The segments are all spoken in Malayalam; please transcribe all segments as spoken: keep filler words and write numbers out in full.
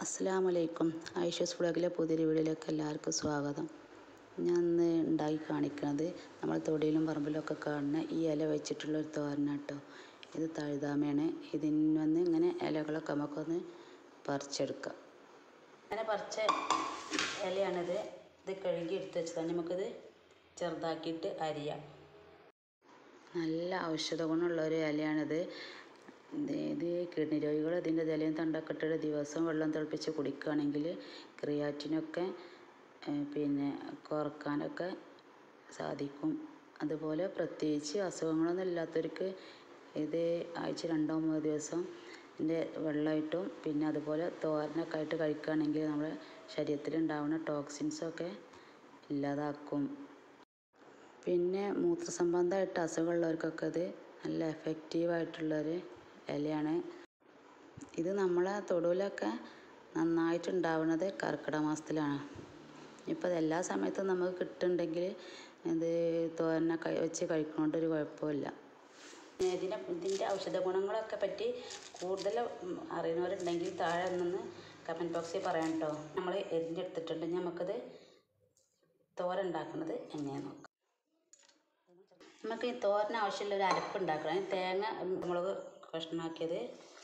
അസ്സലാമു അലൈക്കും. ആയിഷൂസ് വ്ളോഗിലെ പുതിയൊരു വീഡിയോയിലേക്ക് എല്ലാവർക്കും സ്വാഗതം. ഞാൻ ഇന്ന് ഉണ്ടാക്കി കാണിക്കുന്നത് നമ്മൾ തൊടിയിലും പറമ്പിലൊക്കെ കാണുന്ന ഈ ഇല വെച്ചിട്ടുള്ളൊരു തോരനാട്ടോ. ഇത് തഴുതാമയാണ്. ഇതിൽ നിന്ന് ഇങ്ങനെ ഇലകളൊക്കെ നമുക്കൊന്ന് പറിച്ചെടുക്കാം. അങ്ങനെ പറിച്ച ഇലയാണിത്. ഇത് കഴുകി എടുത്ത് വെച്ചതാണ്. നമുക്കിത് ചെറുതാക്കിയിട്ട് അരിയാം. നല്ല ഔഷധ ഗുണമുള്ളൊരു ഇലയാണിത്. ഇത് കിഡ്നി രോഗികൾ ഇതിൻ്റെ ഇലയും തണ്ടൊക്കെ ഇട്ടിട്ട് ദിവസം വെള്ളം തിളപ്പിച്ച് കുടിക്കുകയാണെങ്കിൽ ക്രിയാറ്റിനൊക്കെ പിന്നെ കുറക്കാനൊക്കെ സാധിക്കും. അതുപോലെ പ്രത്യേകിച്ച് അസുഖങ്ങളൊന്നും ഇല്ലാത്തവർക്ക് ഇത് ആഴ്ച രണ്ടോ മൂന്നോ ദിവസം ഇതിൻ്റെ വെള്ളമായിട്ടും പിന്നെ അതുപോലെ തോരനൊക്കെ ആയിട്ട് കഴിക്കുകയാണെങ്കിൽ നമ്മുടെ ശരീരത്തിലുണ്ടാവുന്ന ടോക്സിൻസൊക്കെ ഇല്ലാതാക്കും. പിന്നെ മൂത്രസംബന്ധമായിട്ട് അസുഖമുള്ളവർക്കൊക്കെ ഇത് നല്ല എഫക്റ്റീവായിട്ടുള്ളൊരു ഇലയാണ്. ഇത് നമ്മളെ തൊടുവിലൊക്കെ നന്നായിട്ടുണ്ടാവുന്നത് കർക്കിടക മാസത്തിലാണ്. ഇപ്പോൾ അത് എല്ലാ സമയത്തും നമുക്ക് കിട്ടുന്നുണ്ടെങ്കിൽ ഇത് തോരനൊക്കെ വെച്ച് കഴിക്കുന്നതുകൊണ്ട് ഒരു കുഴപ്പമില്ല. ഇതിനെ ഇതിൻ്റെ ഔഷധ ഗുണങ്ങളൊക്കെ പറ്റി കൂടുതൽ അറിയുന്നവരുണ്ടെങ്കിൽ താഴെ നിന്ന് കമൻറ്റ് ബോക്സിൽ പറയാം കേട്ടോ. നമ്മൾ എരിഞ്ഞ് എടുത്തിട്ടുണ്ട്. നമുക്കത് തോരൻ ഉണ്ടാക്കുന്നത് എങ്ങനെയാണെന്ന് നോക്കാം. നമുക്ക് ഈ തോരന് ആവശ്യമുള്ള ഒരു അരപ്പ് ഉണ്ടാക്കണം. തേങ്ങ മുളക് കഷ്ണമാക്കിയത്,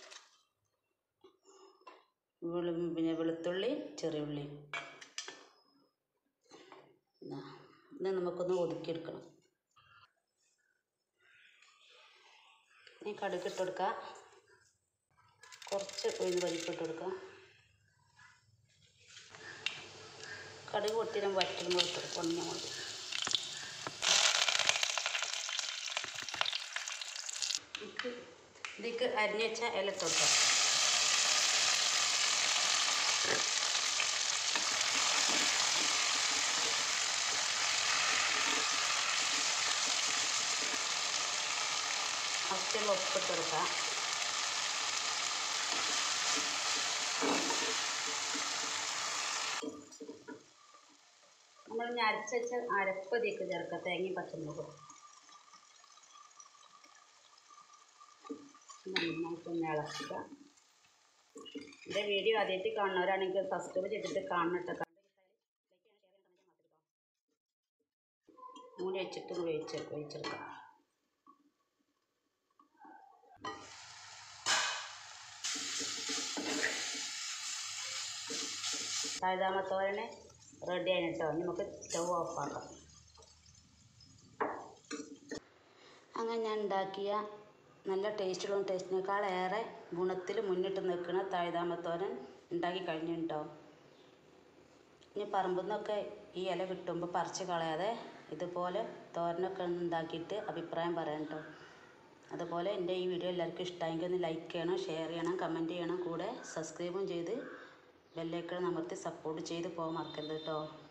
പിന്നെ വെളുത്തുള്ളി ചെറിയുള്ളി ഇത് നമുക്കൊന്ന് ഒതുക്കിയെടുക്കണം. ഈ കടുക് ഇട്ട് കൊടുക്കുക. കുറച്ച് ഉഴുന്ന് പരിപ്പ് ഇട്ട് കൊടുക്കുക. കടുക് പൊട്ടിയിട്ട് വറ്റുമ്പോൾ ഇട്ട് കൊടുക്കുക. ഒന്നും മതി. ഇതിലേക്ക് അരിഞ്ഞ് വെച്ച ഇല ഇട്ട് കൊടുക്കുക. ആവശ്യമുള്ള ഉപ്പിട്ട് കൊടുക്കുക. നമ്മൾ ഇനി അരച്ച് വെച്ച അരപ്പ് ഇതിലേക്ക് ചേർക്കുക. തേങ്ങയും പച്ചമുളകും നന്നായിട്ടൊന്ന് ഇളക്കുക. എൻ്റെ വീഡിയോ ആദ്യമായിട്ട് കാണുന്നവരാണെങ്കിൽ സബ്സ്ക്രൈബ് ചെയ്തിട്ട് കാണണം. മൂടി വെച്ചിട്ട് വേവിച്ച് വേവിച്ചെടുക്കാം. തഴുതാമ തോരന് റെഡി ആയി കേട്ടോ. നമുക്ക് സ്റ്റവ് ഓഫാക്കാം. അങ്ങനെ ഞാൻ ഉണ്ടാക്കിയ നല്ല ടേസ്റ്റുള്ള ടേസ്റ്റിനേക്കാളേറെ ഗുണത്തിൽ മുന്നിട്ട് നിൽക്കുന്ന തഴുതാമത്തോരൻ ഉണ്ടാക്കി കഴിഞ്ഞിട്ടുണ്ടാവും. ഇനി പറമ്പിൽ നിന്നൊക്കെ ഈ ഇല കിട്ടുമ്പോൾ പറിച്ച് കളയാതെ ഇതുപോലെ തോരനൊക്കെ ഉണ്ടാക്കിയിട്ട് അഭിപ്രായം പറയാം കേട്ടോ. അതുപോലെ എൻ്റെ ഈ വീഡിയോ എല്ലാവർക്കും ഇഷ്ടമായെങ്കിൽ ഒന്ന് ലൈക്ക് ചെയ്യണം, ഷെയർ ചെയ്യണം, കമൻറ്റ് ചെയ്യണം. കൂടെ സബ്സ്ക്രൈബും ചെയ്ത് ബെല്ലൈക്കൺ അമർത്തി സപ്പോർട്ട് ചെയ്ത് പോകാൻ മറക്കരുത് കേട്ടോ.